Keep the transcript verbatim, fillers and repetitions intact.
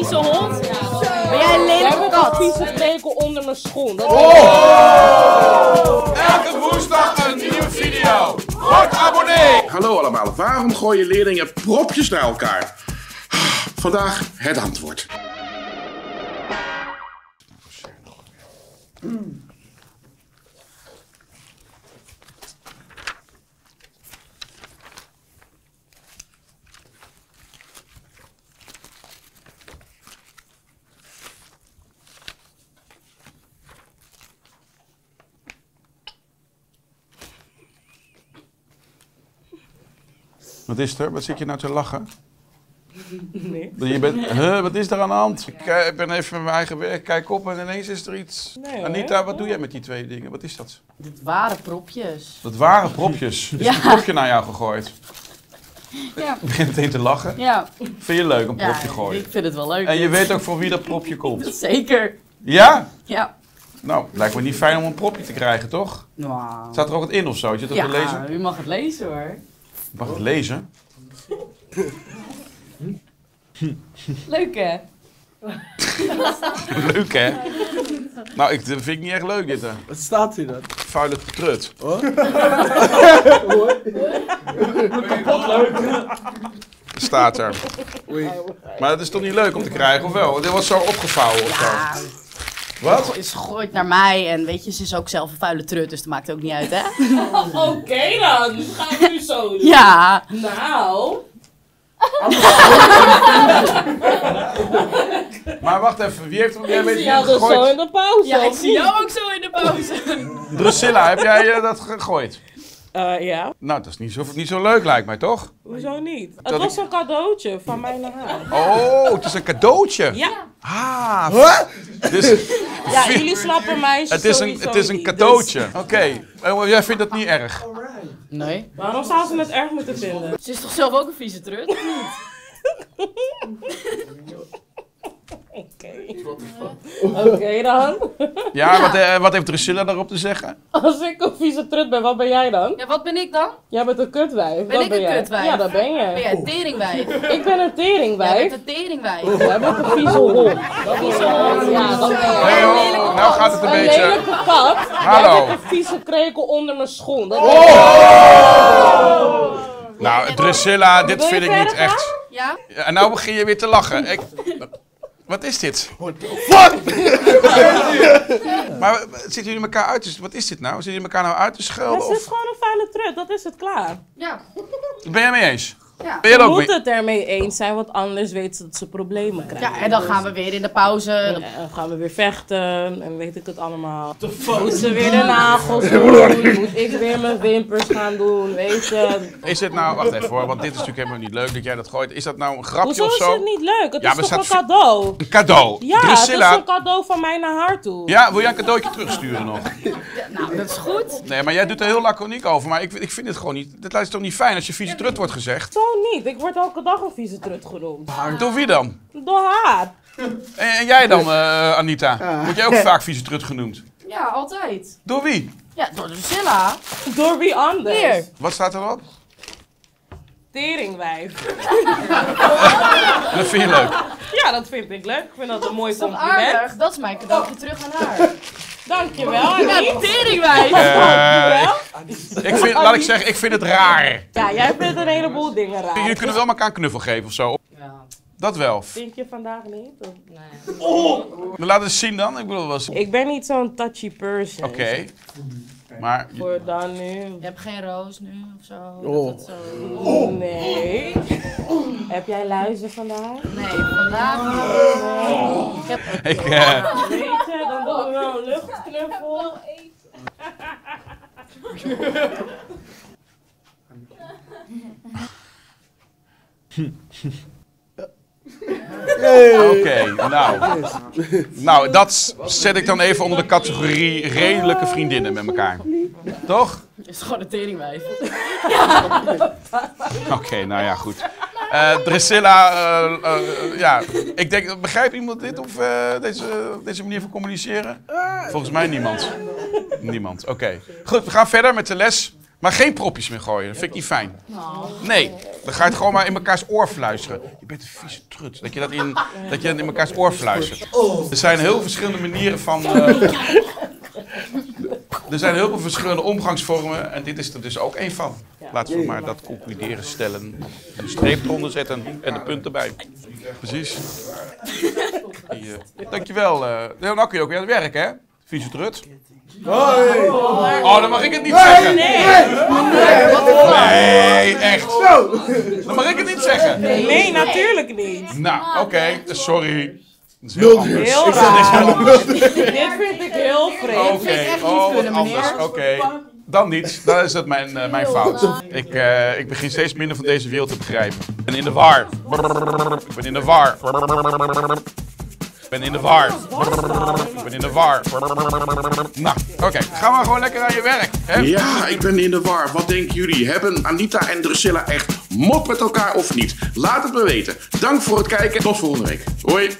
vieze hond? Ben jij een lelijke kat? Ik heb een vieze krekel onder mijn schoen. Dat oh! Elke woensdag een nieuwe video. Word abonnee! Hallo allemaal, waarom gooien leerlingen propjes naar elkaar? Vandaag het antwoord. Mm. Wat is er? Wat zit je nou te lachen? Nee. Je bent, huh, wat is er aan de hand? Ik uh, ben even met mijn eigen werk, kijk op en ineens is er iets. Nee, Anita, wat doe jij met die twee dingen? Wat is dat? Dit waren propjes. Dat waren propjes. Is ja. een propje naar jou gegooid? Ja. Ik begin meteen te lachen. Ja. Vind je leuk, een propje ja, gooien? Ik vind het wel leuk. En je weet ook voor wie dat propje komt? Zeker. Ja? Ja. Nou, het lijkt me niet fijn om een propje te krijgen, toch? Wow. Staat er ook wat in of zo? Is je dat ja, te lezen? u mag het lezen hoor. Mag het lezen? Leuk hè? Leuk hè? Nou, ik, dat vind ik niet echt leuk dit hè. Wat staat hier dan? Vuile trut. Oh? Staat er. Oei. Maar dat is toch niet leuk om te krijgen, of wel? Dit was zo opgevouwen of Ja. zo. Wat? Ze gooit naar mij en weet je, ze is ook zelf een vuile trut, dus dat maakt ook niet uit hè? Oké okay dan, gaan we nu zo doen. Ja. Nou. Maar wacht even, wie heeft hem jij Ik weet zie wie jou hem dus zo gegooid? in de pauze. Ja, ik of zie niet? jou ook zo in de pauze. Drusilla, heb jij uh, dat gegooid? Uh, ja. Nou, dat is niet zo, niet zo leuk lijkt mij, toch? Hoezo niet? Het Dat was ik- een cadeautje van mij naar haar. Oh, het is een cadeautje. Ja. Ah, Huh? dus Ja, jullie snappen mij het is een, sowieso het is een niet, cadeautje. Oké, okay. Jij vindt dat niet erg? Nee. Dus waarom zou ze het erg moeten vinden? Ze is toch zelf ook een vieze trut, of niet? Oké. Oké dan. Ja, wat, uh, wat heeft Drusilla daarop te zeggen? Als ik een vieze trut ben, wat ben jij dan? Ja, wat ben ik dan? Jij bent een kutwijf. Ben Wat ik ben een jij? kutwijf? Ja, dat ben je. Ben jij een teringwijf? Ik ben een Jij teringwijf. bent een teringwijf. Jij bent een vieze hond. Dat ben jij. Ja, dat ben Hey, jij. oh, nou gaat het een Een beetje... lelijke kat. Hallo. Jij bent een vieze krekel onder mijn schoen. Dat ben Oh! jij. Nou, Drusilla, dit Wil je vind ik niet verder gaan? echt... Ja? Ja, en nou begin je weer te lachen. Ik... Wat is dit? Maar uh, zitten jullie elkaar uit te... Wat is dit nou? Zitten jullie elkaar nou uit te schelden? Het is Of... gewoon een vuile trut, dat is het klaar. Ja. Ben jij mee eens? Ja. Ben jij er Je ook moet mee? het ermee eens zijn, want anders weet ze dat ze problemen krijgen. Ja, en dan gaan we weer in de pauze. En Dan- dan gaan we weer vechten en weet ik het allemaal. Moet ze weer de nagels doen, moet ik weer mijn wimpers gaan doen, weet je. Is het nou... Wacht even hoor, want dit is natuurlijk helemaal niet leuk dat jij dat gooit. Is dat nou een grapje Hoezo of is zo? het niet leuk? Het Ja, is maar toch een staat- cadeau? Een cadeau. Ja, het Drusilla... is een cadeau van mij naar haar toe. Ja, wil jij een cadeautje terugsturen nog? Ja, nou, dat is goed. Nee, maar jij doet er heel laconiek over. Maar ik, ik vind het gewoon niet... Dit lijkt toch niet fijn als je vieze trut wordt gezegd? Zo niet, ik word elke dag een vieze trut genoemd. Door wie dan? Door haar. En, en jij dan, uh, Anita? Word jij ook vaak vieze trut genoemd? Ja, altijd. Door wie? Ja, door Drusilla. Door wie anders? Hier. Wat staat erop? Teringwijf. Dat vind je leuk. Ja, dat vind ik leuk. Ik vind dat een mooi Is dat compliment. aardig? Dat is mijn cadeautje terug aan haar. Dankjewel, Ja, Annie. teringwijf. Eh, Dankjewel. ik vind, laat ik zeggen, ik vind het raar. Ja, jij vindt een heleboel dingen raar. Jullie kunnen wel elkaar een knuffel geven of zo. Ja, Dat wel. Vind je vandaag niet? Of- nee. Maar laat het eens zien dan. Ik bedoel, wel eens... Oké. Ik ben niet zo'n touchy person. Maar... Voor dan nu. Je hebt geen roos nu of zo? Oh. Dat het zo... Nee. Heb jij luizen vandaag? Nee, vandaag niet. Ik heb... Ik, eh, Weet je, dan doen we wel een luchtknuffel. Oké, nou. Nou, dat zet ik dan even onder de categorie redelijke vriendinnen met elkaar. Toch? Het is gewoon een teringwijf. Oké, nou ja, goed. Uh, Drusilla, uh, uh, ja, ik denk, begrijpt iemand dit of uh, deze, deze manier van communiceren? Volgens mij niemand. Niemand, oké. Okay. Goed, we gaan verder met de les. Maar geen propjes meer gooien, dat vind ik niet fijn. Nee, dan ga je het gewoon maar in mekaars oor fluisteren. Je bent een vieze trut, dat je dat in, dat je dat in mekaars oor fluistert. Er zijn heel verschillende manieren van... Uh, er zijn heel veel verschillende omgangsvormen en dit is er dus ook één van. Laten we maar dat concluderen, stellen, een streep eronder zetten en de punt erbij. Precies. Die, uh, dankjewel. Uh, nou kun je ook weer aan het werk, hè? Vieze trut. Hoi. Oh, dan mag ik het niet zeggen. Nee. Nee, echt. Dan mag ik het niet zeggen. Nee, natuurlijk niet. Nou, oké, okay, sorry. Dat is heel anders. Heel raar. Dit vind ik heel vreemd. Oké, okay. Oh, wat anders. Oké. Okay. Dan niet, dan is dat mijn, uh, mijn fout. Ik, uh, ik begin steeds minder van deze wereld te begrijpen. Ik ben in de war. Ik ben in de war. Ik ben in de war. Ik ben in de war. Nou, oké. Okay. Gaan we gewoon lekker aan je werk. Hè? Ja, ik ben in de war. Wat denken jullie? Hebben Anita en Drusilla echt mop met elkaar of niet? Laat het me weten. Dank voor het kijken. Tot volgende week. Hoi.